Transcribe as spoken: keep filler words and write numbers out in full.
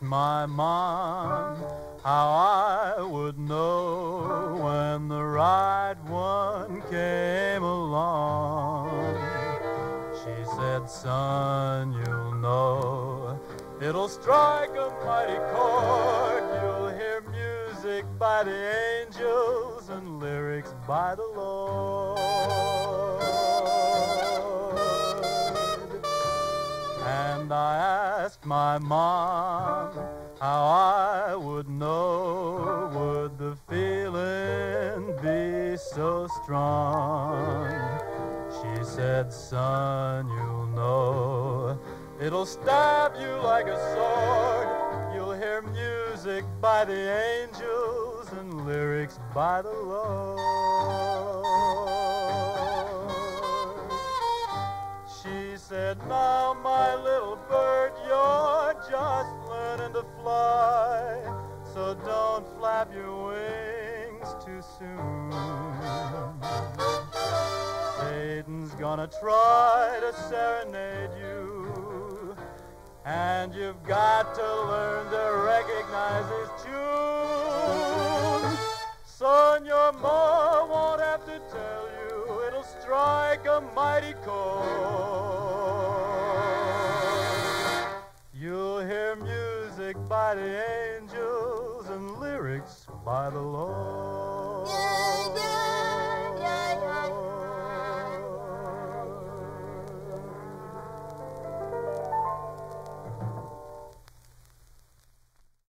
asked my mom how I would know when the right one came along. She said, son, you'll know, it'll strike a mighty chord. You'll hear music by the angels and lyrics by the Lord. And I asked my mom how I would know, would the feeling be so strong? She said, son, you'll know, it'll stab you like a sword. You'll hear music by the angels and lyrics by the Lord. She said, now my little bird, you're just learning to fly, so don't flap your wings too soon. Satan's gonna try to serenade you, and you've got to learn to recognize his tune. Son, your ma won't have to tell you, it'll strike a mighty chord. You'll hear music by the angels and lyrics by the Lord.